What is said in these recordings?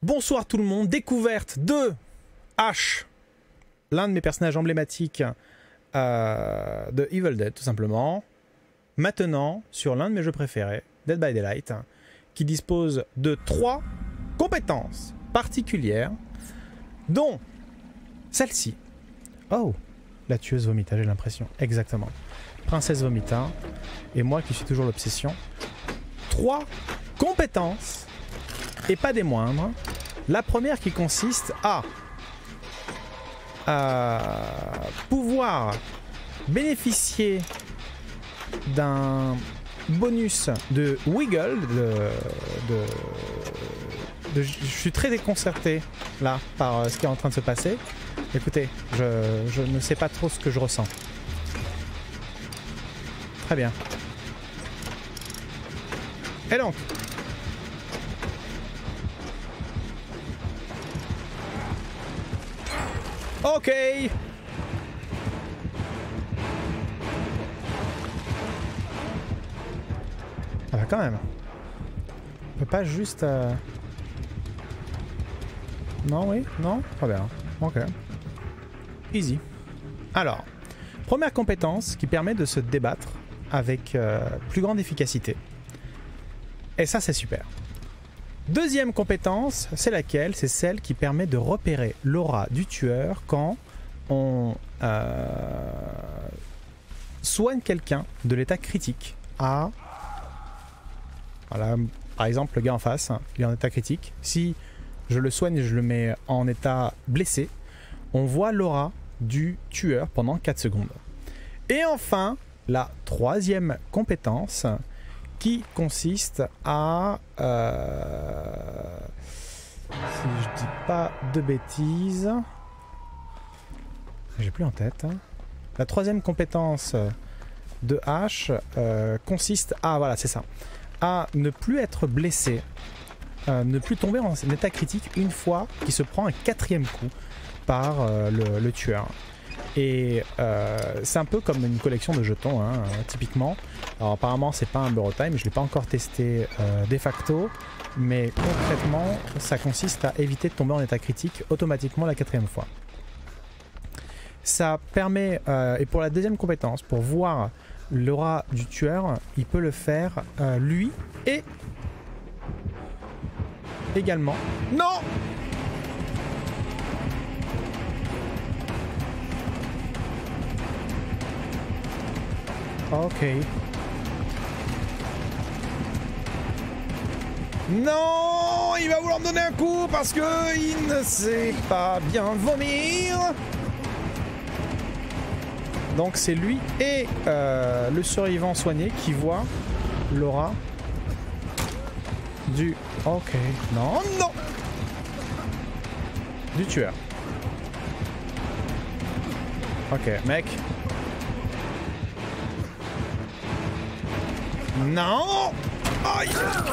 Bonsoir tout le monde, découverte de Ash, l'un de mes personnages emblématiques de Evil Dead tout simplement, maintenant sur l'un de mes jeux préférés, Dead by Daylight, qui dispose de 3 compétences particulières, dont celle-ci. Oh, la tueuse Vomita, j'ai l'impression, exactement. Princesse Vomita, et moi qui suis toujours l'obsession. 3 compétences, et pas des moindres. La première qui consiste à pouvoir bénéficier d'un bonus de wiggle. Je suis très déconcerté là par ce qui est en train de se passer. Écoutez, je ne sais pas trop ce que je ressens. Très bien. Et donc, ok. Ah bah quand même. On peut pas juste... Non, oui, non, très bien. Ok. Easy. Alors, première compétence qui permet de se débattre avec plus grande efficacité. Et ça, c'est super. Deuxième compétence, c'est laquelle? C'est celle qui permet de repérer l'aura du tueur quand on soigne quelqu'un de l'état critique à... Voilà, par exemple, le gars en face, il est en état critique. Si je le soigne et je le mets en état blessé, on voit l'aura du tueur pendant 4 secondes. Et enfin, la troisième compétence qui consiste à... si je dis pas de bêtises... J'ai plus en tête. La troisième compétence de H consiste à... Voilà, c'est ça. À ne plus être blessé, ne plus tomber en état critique une fois qu'il se prend un 4e coup par le tueur. Et c'est un peu comme une collection de jetons, hein, typiquement. Alors apparemment c'est pas un Borotime, je l'ai pas encore testé de facto, mais concrètement ça consiste à éviter de tomber en état critique automatiquement la 4e fois. Ça permet, et pour la deuxième compétence, pour voir l'aura du tueur, il peut le faire lui et également... Non! Ok. Non, il va vouloir me donner un coup parce que il ne sait pas bien vomir. Donc c'est lui et le survivant soigné qui voit l'aura du... Ok. Non, non. Du tueur. Ok, mec. Non! Aïe!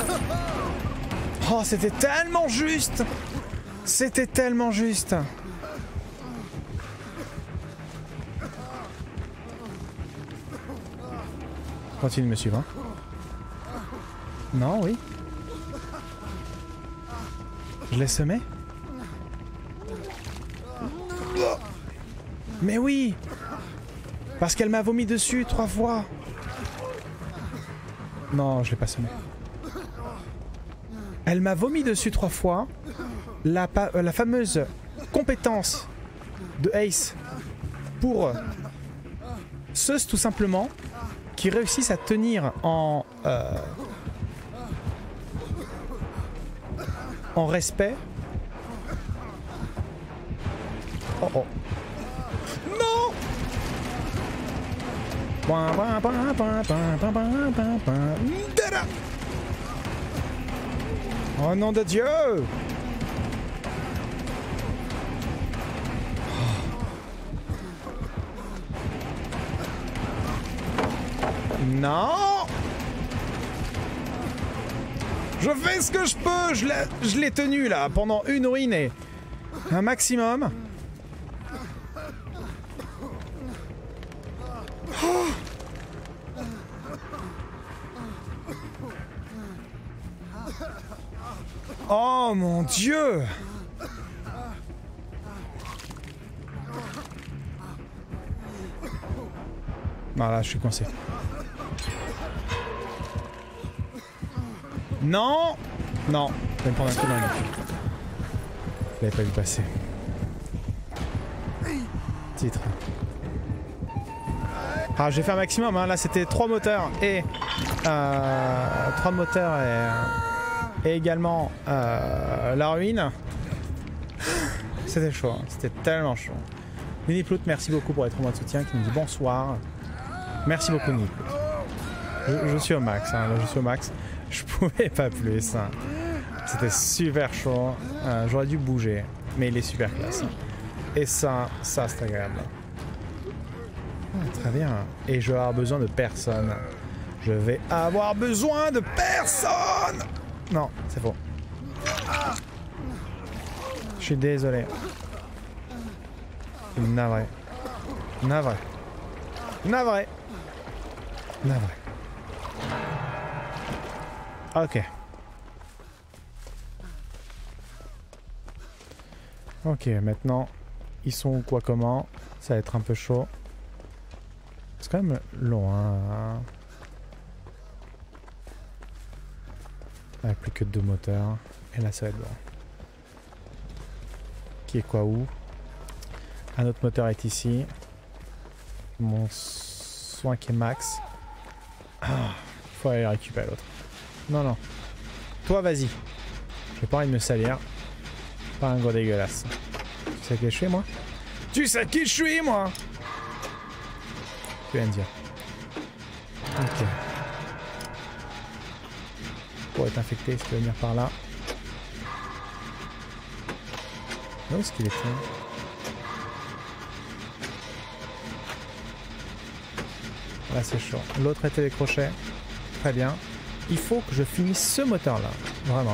Oh, c'était tellement juste! C'était tellement juste! Continue de me suivre. Hein. Non, oui. Je l'ai semé? Mais oui! Parce qu'elle m'a vomi dessus 3 fois! Non, je l'ai pas semé. Elle m'a vomi dessus 3 fois. La fameuse compétence de Ace pour ceux tout simplement qui réussissent à tenir en respect. Oh oh. Non! Oh nom de Dieu! Non! Je fais ce que je peux! Je l'ai tenu là pendant une urine et un maximum. Oh. Oh mon Dieu! Voilà, je suis coincé. Non! Non, je vais me prendre un coup dans le nez. Je l'avais pas vu passer. Titre. Ah, j'ai fait un maximum, hein. Là c'était 3 moteurs et... 3 moteurs et également la ruine. C'était chaud, hein. C'était tellement chaud. Miniplout, merci beaucoup pour être au mois de soutien, qui nous dit bonsoir. Merci beaucoup Miniplout. Je suis au max, hein. Là, je suis au max. Je pouvais pas plus. Hein. C'était super chaud. J'aurais dû bouger, mais il est super classe. Et ça c'est agréable. Ah, très bien. Et je vais avoir besoin de personne. Je vais avoir besoin de personne. Non, c'est faux. Je suis désolé. Navré. Navré. Navré. Navré. Ok. Ok, maintenant, ils sont où, quoi, comment? Ça va être un peu chaud. C'est quand même long, hein. Avec plus que 2 moteurs. Et là, ça va être bon. Qui est quoi où? Un autre moteur est ici. Mon soin qui est max. Ah, il faut aller récupérer l'autre. Non, non. Toi, vas-y. J'ai pas envie de me salir. Pas un gros dégueulasse. Tu sais qui je suis, moi? Tu sais qui je suis, moi? Tu viens de dire. Ok. Pour être infecté, il faut venir par là. Où est-ce qu'il était? Là, c'est chaud. L'autre était des crochets. Très bien. Il faut que je finisse ce moteur-là. Vraiment.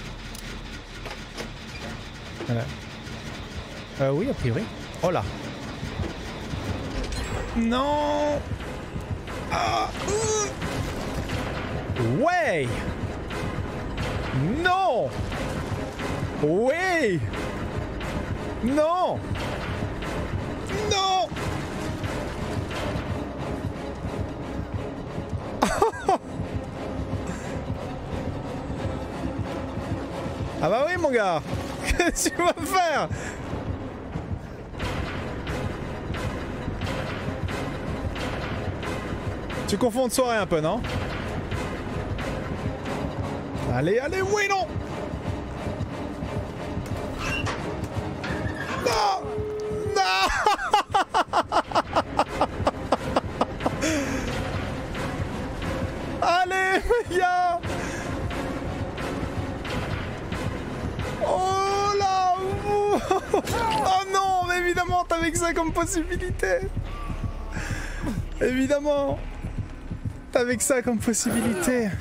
Voilà. Oui, a priori. Oh là. Non. Ah. Ouais. Non. Oui. Non. Non. Ah bah oui mon gars. Qu'est-ce que tu vas faire? Tu confonds de soirée un peu, non? Allez, allez, oui, non! Non! Non! Allez, les gars! Oh là! Oh non, mais évidemment, t'avais que ça comme possibilité! Évidemment! T'avais que ça comme possibilité!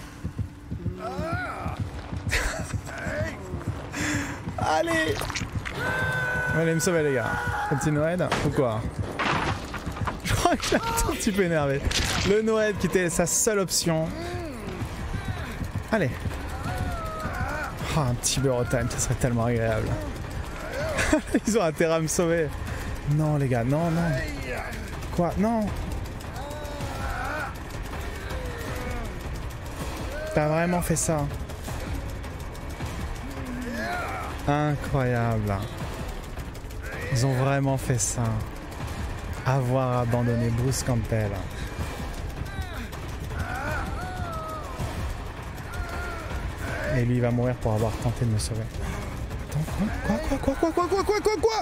Allez! Allez me sauver les gars. Petit Noël ou quoi? Je crois que j'ai un tout petit peu énervé. Le Noël qui était sa seule option. Allez. Oh, un petit bureau time, ça serait tellement agréable. Ils ont intérêt à me sauver. Non les gars, non, non. Quoi? Non. T'as vraiment fait ça? Incroyable. Ils ont vraiment fait ça. Avoir abandonné Bruce Campbell. Et lui il va mourir pour avoir tenté de me sauver. Attends, quoi?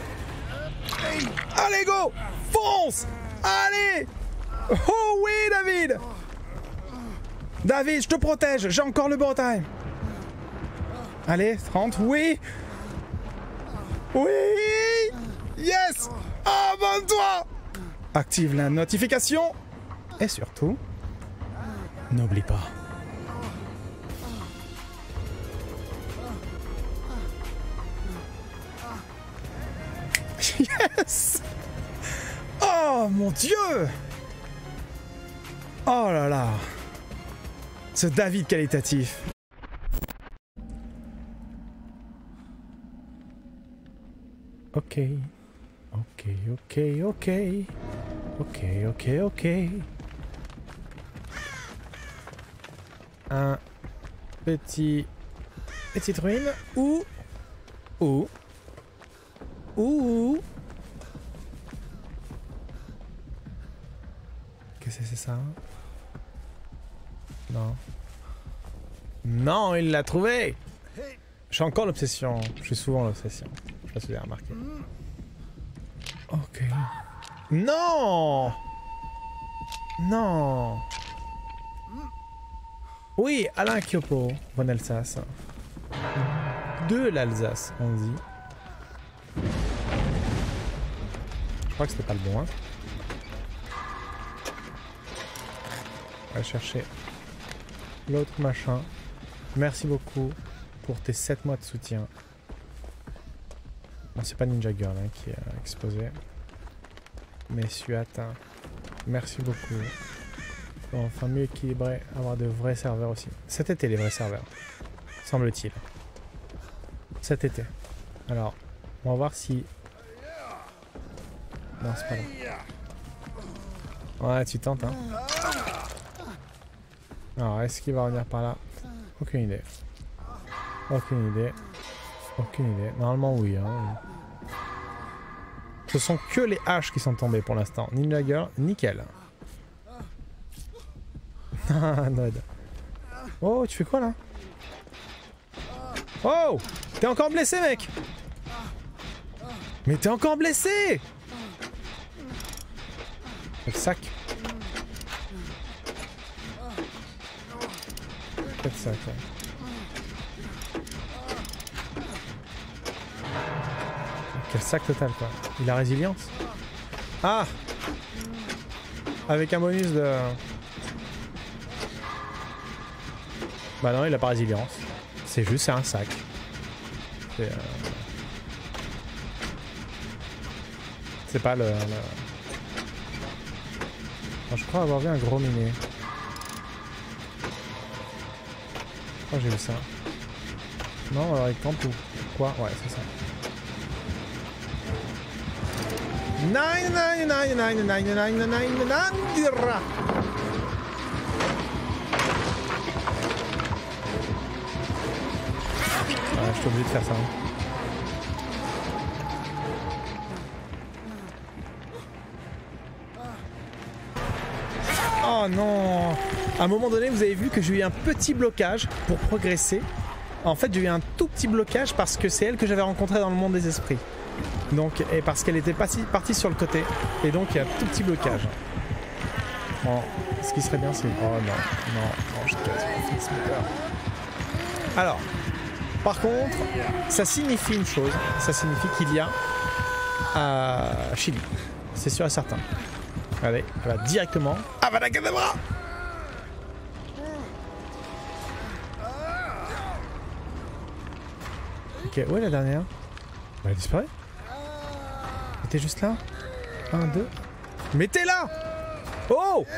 Allez go! Fonce! Allez! Oh oui David! David, je te protège, j'ai encore le bon time. Allez, 30, oui! Oui! Yes! Abonne-toi! Active la notification. Et surtout, n'oublie pas. Yes! Oh mon Dieu! Oh là là! Ce David qualitatif. Ok. Ok, ok, ok. Ok, ok, ok. Un petite ruine. Ou. Qu'est-ce que c'est ça? Non. Non, il l'a trouvé! J'ai encore l'obsession. Je suis souvent l'obsession. Je sais pas si vous avez remarqué. Ok. Non! Non! Oui, Alain Kyopo, von Alsace. De l'Alsace, on dit. Je crois que c'était pas le bon, hein. On va chercher l'autre machin. Merci beaucoup pour tes 7 mois de soutien. Non, c'est pas Ninja Girl hein, qui est exposé. Mais Suata, merci beaucoup. Pour enfin mieux équilibrer, avoir de vrais serveurs aussi. Cet été, les vrais serveurs, semble-t-il. Cet été. Alors, on va voir si... Non, c'est pas là. Ouais, tu tentes, hein. Alors, est-ce qu'il va revenir par là? Aucune idée. Aucune idée. Aucune idée. Normalement, oui. Hein. Ce sont que les haches qui sont tombées pour l'instant. Ninja Girl, nickel. Nod. Oh, tu fais quoi là? Oh! T'es encore blessé, mec! Mais t'es encore blessé! Le sac. Quel sac, ouais. Quel sac total, quoi. Il a résilience. Ah! Avec un bonus de... Bah non, il a pas résilience. C'est juste, c'est un sac. C'est pas le... Alors, je crois avoir vu un gros miné. Oh, j'ai vu ça. Non, alors il campe ou quoi? Ouais, c'est ça. Nine, nine, nine, nine, nine, nine, nine, nine, je suis obligé de faire ça. Oh non! À un moment donné, vous avez vu que j'ai eu un petit blocage pour progresser. En fait, j'ai eu un tout petit blocage parce que c'est elle que j'avais rencontrée dans le monde des esprits. Donc, et parce qu'elle était partie sur le côté. Et donc, il y a un tout petit blocage. Bon, ce qui serait bien, c'est... Oh non, je casse mon fixe moteur. Alors, par contre, ça signifie une chose. Ça signifie qu'il y a Chili. C'est sûr et certain. Allez, elle va directement... Avada Kedavra! Ok, où est la dernière? Elle a disparu? Elle était juste là? 1, 2... Mais t'es là! Oh!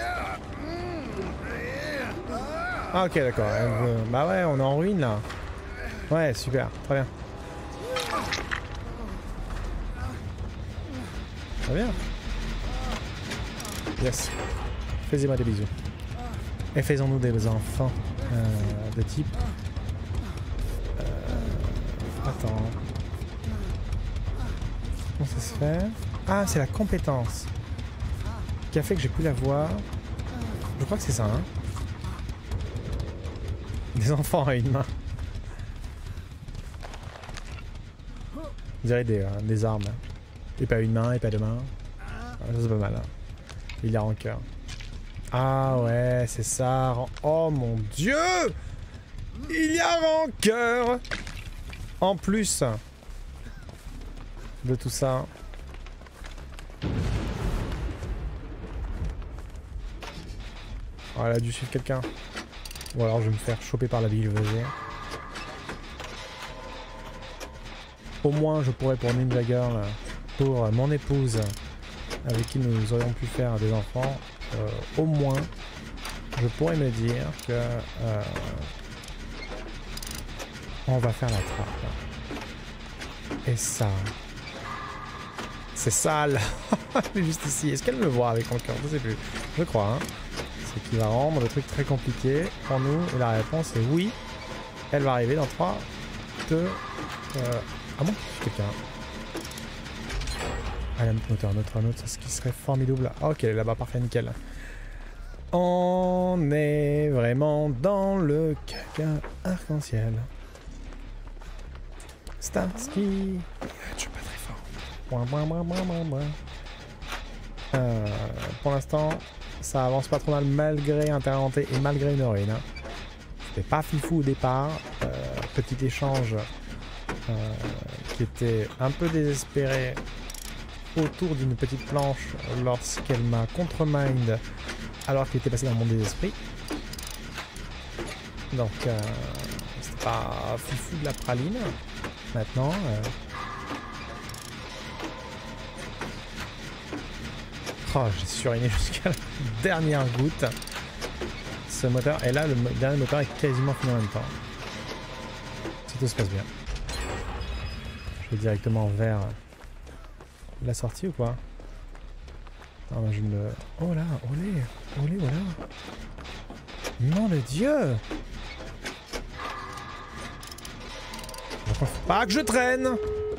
Ah ok, d'accord. Bah ouais, on est en ruine là. Ouais, super, très bien. Très bien. Yes. Faisez-moi des bisous. Et faisons-nous des enfants de type... Attends. Comment ça se fait? Ah, c'est la compétence qui a fait que j'ai pu la voir. Je crois que c'est ça, hein. Des enfants à une main. On dirait des armes. Et pas une main, et pas deux mains. Ça c'est pas mal. Hein. Il y a rancœur. Ah ouais, c'est ça. Oh mon dieu! Il y a rancœur! En plus de tout ça. Oh, elle a dû suivre quelqu'un. Ou alors je vais me faire choper par la ville. Au moins je pourrais pour Ninja Girl, pour mon épouse avec qui nous aurions pu faire des enfants, au moins je pourrais me dire que on va faire la trappe. Et ça C'est sale. Elle est juste ici. Est-ce qu'elle me voit avec mon cœur? Je sais plus. Je crois. Hein. Ce qui va rendre le truc très compliqué pour nous. Et la réponse est oui. Elle va arriver dans 3, 2... Ah bon? Quelqu'un. Allez, notre moteur, c'est ce qui serait formidable. Ah, ok, là-bas, parfait, nickel. On est vraiment dans le caca arc-en-ciel. Starsky. Je suis pas très fort. Pour l'instant, ça avance pas trop mal malgré un terrain hanté et malgré une ruine. Hein. C'était pas fifou au départ. Petit échange qui était un peu désespéré autour d'une petite planche lorsqu'elle m'a contre-mind alors qu'elle était passée dans mon désesprit. Donc c'était pas fifou de la praline. Maintenant oh, j'ai suriné jusqu'à la dernière goutte. Ce moteur, et là le dernier moteur est quasiment fini en même temps. Si tout se passe bien. Je vais directement vers la sortie ou quoi? Non, mais je me... Oh là, olé, olé, voilà. Nom de Dieu! Faut pas que je traîne!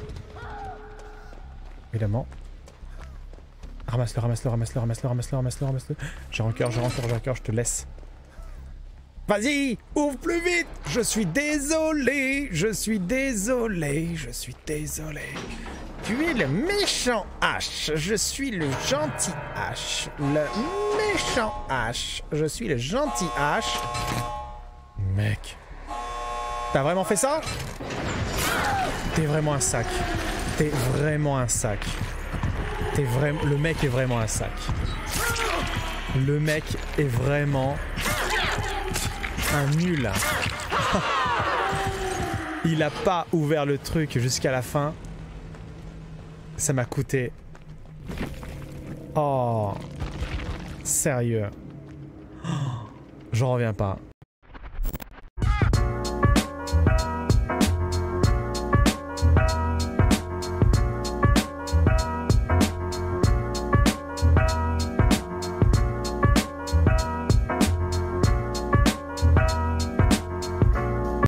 Évidemment. Ramasse-le, ramasse-le, ramasse-le, ramasse-le, ramasse-le, ramasse-le, ramasse-le. J'ai rancœur, je te laisse. Vas-y, ouvre plus vite! Je suis désolé, je suis désolé, je suis désolé. Tu es le méchant H, je suis le gentil H. Le méchant H, je suis le gentil H. Mec. T'as vraiment fait ça? T'es vraiment un sac. T'es vraiment un sac. Le mec est vraiment un sac. Le mec est vraiment un nul. Il a pas ouvert le truc jusqu'à la fin. Ça m'a coûté... Oh... Sérieux. Oh, j'en reviens pas.